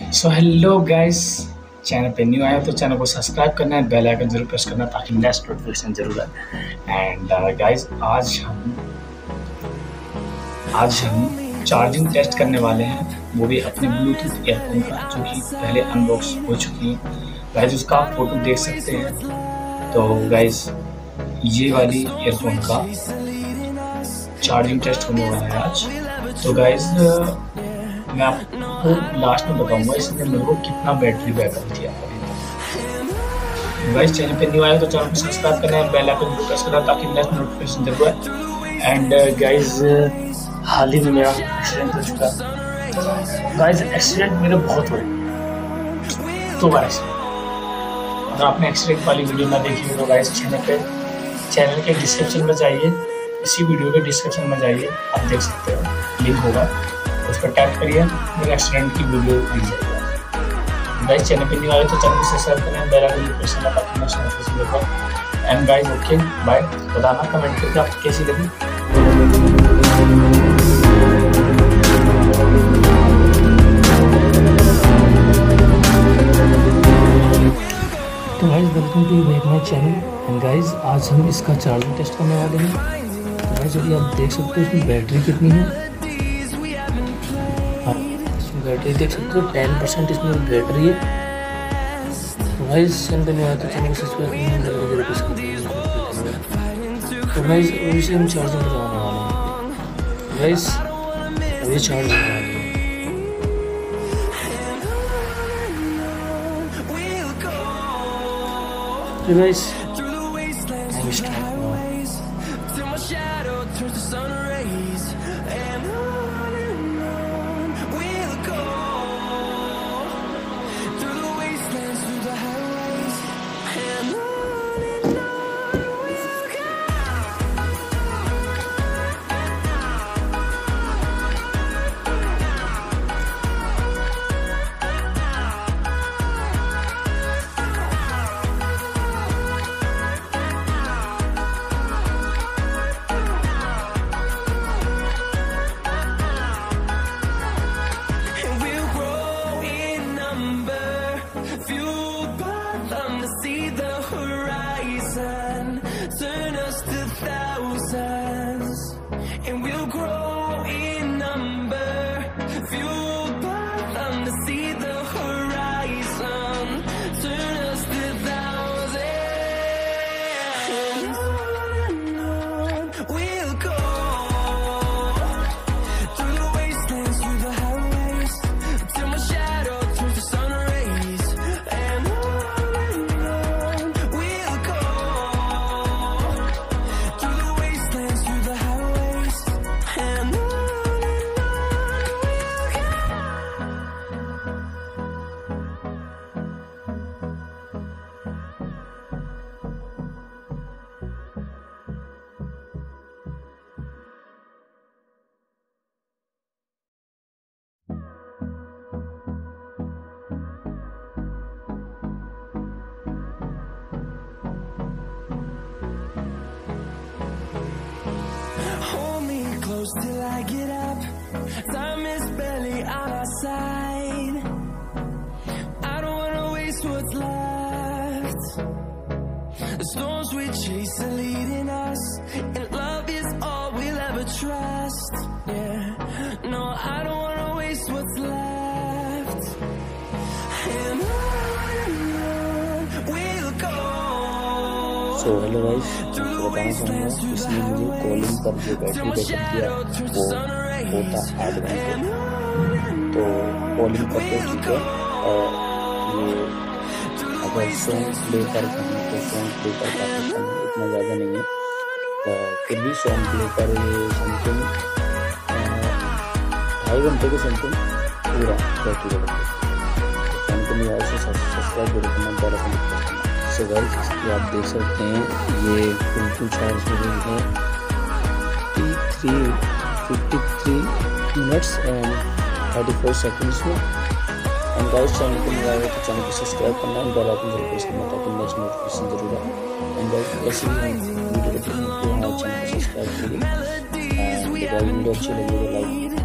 सो hello guys, channel पे new आया तो चैनल को सब्सक्राइब करना है, बेल आइकन जरूर प्रेस करना ताकि नेक्स्ट नोटिफिकेशन जरूर आए। एंड गाइस आज हम चार्जिंग टेस्ट करने वाले हैं, वो भी अपने ब्लूटूथ ईयरफोन का, जो कि पहले अनबॉक्स हो चुकी है। गाइस उसका आप फोटो देख सकते हैं। तो गाइस ये वाली ईयरफोन का चार्जिंग टेस्ट होने वाला है आज। तो गाइस मैं आपको लास्ट में बताऊंगा इसने मेरे को कितना बैटरी बैकअप दिया है। गाइस चैनल पे न्यू आया तो चैनल को सब्सक्राइब करना है, बेल आइकन प्रेस करना ताकि नेक्स्ट नोटिफिकेशन जरूर आए। एंड गाइस हाल ही में मेरा एक्सीडेंट हो चुका है। गाइस एक्सीडेंट मेरे बहुत हुए, तो गाइस अगर आपने एक्सीडेंट वाली वीडियो ना देखी हो तो गाइस चैनल के डिस्क्रिप्शन में जाइए, इसी वीडियो के डिस्क्रिप्शन में जाइए, आप देख सकते हो लिंक होगा, उस पर टैप करिए, मेरे एक्सीडेंट की वीडियो दी जाएगी। गाइस चैनल पे न्यू आए तो चैनल को सब्सक्राइब करें, बेल आइकन प्रेस करना ताकि नेक्स्ट नोटिफिकेशन मिले। एंड गाइस ओके बाय, बताना कमेंट करके आपको कैसी लगी। तो guys welcome to back my channel. And guys आज हम इसका चार्जिंग टेस्ट करने वाले हैं। तो गाइस अभी आप देख सकते हो इसमें बैटरी कितनी है, बैटरी देख सकते हो 10% इसमें बैटरी है। तो गाइस चैनल पे नहीं आया तो चैनल को सब्सक्राइब करना। तो गाइस अभी से हम चार्जिंग करवाने वाले हैं। गाइस अभी चार्ज करने वाले हैं। तो guys till I get up, time is barely on our side. I don't wanna waste what's left. The storms we chase are leading us, and love is all we'll ever trust. Yeah, no, I don't wanna waste what's left. And on we'll go. So hello guys, बताना चाहूँगा इसने मुझे calling पर जो battery backup दिया वो होता 8 घंटे। तो कॉलिंग पर तो ठीक है, और ये अगर सॉन्ग प्ले कर तो सॉन्ग प्ले कर पाता हूँ, इतना ज़्यादा नहीं है। फिर भी सॉन्ग प्ले कर ये समथिंग 2.5 घंटे के समथिंग पूरा बैटरी बैकअप। चैनल को नहीं आया तो सब्सक्राइब जरूर करना, बेल आइकन प्रेस करना। तो गाइस ये आप देख सकते हैं ये फुल चार्ज हो गई है 53 मिनट्स एंड 34 सेकंड्स में। एंड गाइस चैनल को नया है तो चैनल को सब्सक्राइब करना, बेल आइकन जरूर प्रेस करना ताकि नेक्स्ट नोटिफिकेशन जरूर आए। एंड गाइस ऐसे ही वीडियो देखने के लिए हमारे चैनल को सब्सक्राइब करिए। एंड वीडियो अच्छी लगी तो लाइक